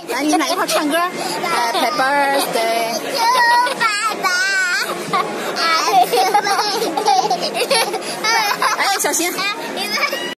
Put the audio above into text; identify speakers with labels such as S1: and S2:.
S1: 来，你们俩一块唱歌。Happy birthday。哎，小心。